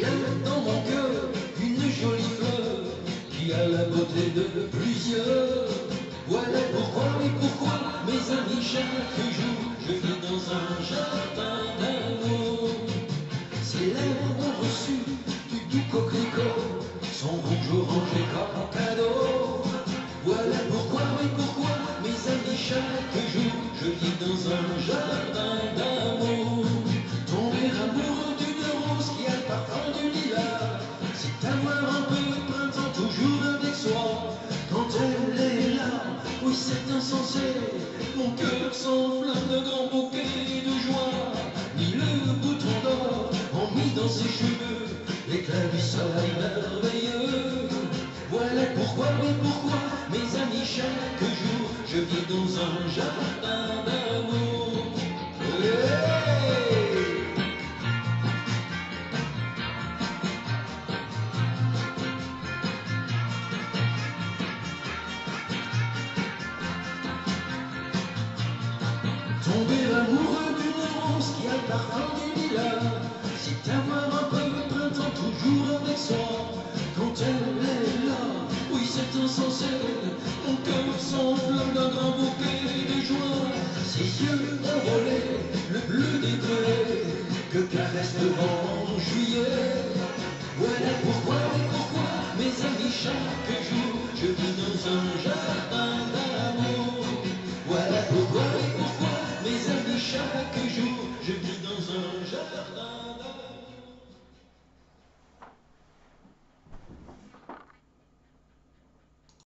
J'ai là dans mon cœur une jolie fleur qui a la beauté de plusieurs. Voilà pourquoi et pourquoi mes amis chaque jour je vis dans un jardin d'amour. Ces lèvres ont reçu du doux coquelicot, son rouge orangé comme cadeau. Voilà pourquoi et pourquoi mes amis chaque jour je vis dans un jardin d'amour. Tomber amoureux d'une rose qui a le parfum du lilas, c'est avoir un peu de printemps toujours avec soi. Quand elle est là, oui c'est insensé, mon cœur s'enflamme de grands bouquets de joie. Ni le bouton d'or en mis dans ses cheveux, l'éclat du soleil merveilleux. Voilà pourquoi et pourquoi mes amis chaque jour je vis dans un jardin d'amour. Hey! Tomber amoureux d'une rose qui a le parfum du lilas, c'est avoir un peu de printemps toujours avec soi. Quand elle est là, oui c'est insensé, mon cœur s'enflamme d'un grand bouquet de joie. Ses yeux envolés, le bleu des grès que caresse le vent en juillet. Voilà pourquoi